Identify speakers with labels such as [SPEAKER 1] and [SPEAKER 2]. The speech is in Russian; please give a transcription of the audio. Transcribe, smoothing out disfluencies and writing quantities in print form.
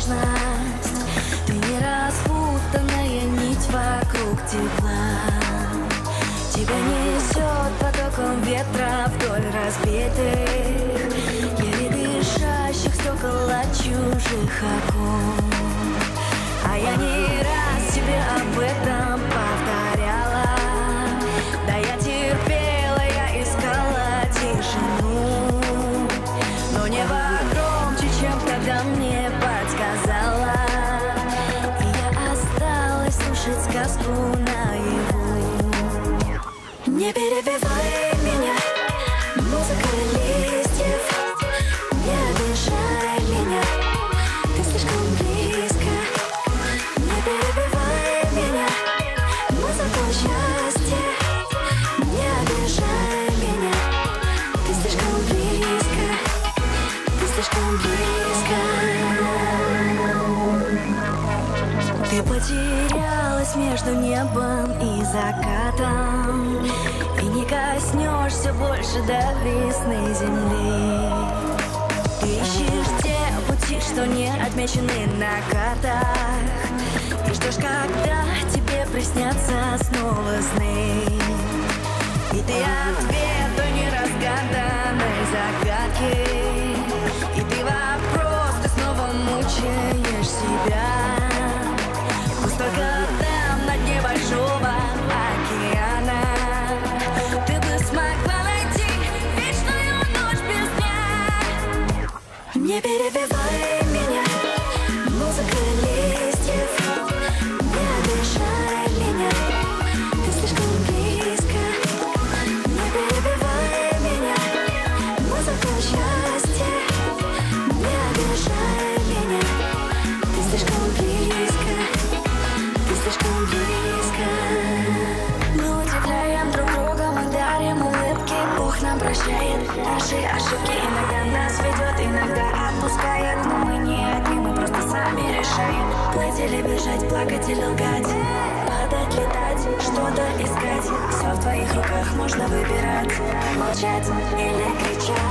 [SPEAKER 1] нежность. Ты не распутанная нить вокруг тепла. Тебя несет потоком ветра вдоль разбитых, еле дышащих стекол от чужих окон. А я не раз тебе об этом повторяла. Да я терпела, я искала тишину, но небо громче, чем тогда мне подсказала. И я осталась слушать сказку наяву. Не перебивай меня, музыка листьев. Не обижай меня, ты слишком близко. Не перебивай меня, музыка счастья. Не обижай меня, ты слишком близко. Ты слишком близко. Ты потерялась между небом и закатом, и не коснешься больше до весны земли. Ты ищешь те пути, что не отмечены на картах, и ждешь, когда тебе приснятся снова сны. И ты ответ той неразгаданной загадки, и ты вопрос, ты снова мучаешь себя. Пусть только там, на дне большого океана, ты бы смогла найти вечную ночь без дня. Не перебивай меня, музыка листьев. Не обижай меня, ты слишком близко. Не перебивай меня, музыка счастья. Не обижай меня, ты слишком близко. Ты слишком близко. Мы удивляем друг друга, мы дарим улыбки. Бог нам прощает наши ошибки. Иногда нас ведет, иногда отпускает. Но мы не одни, мы просто сами решаем. Плыть или бежать, плакать или лгать, падать, летать, что-то искать. Все в твоих руках, можно выбирать. Молчать или кричать.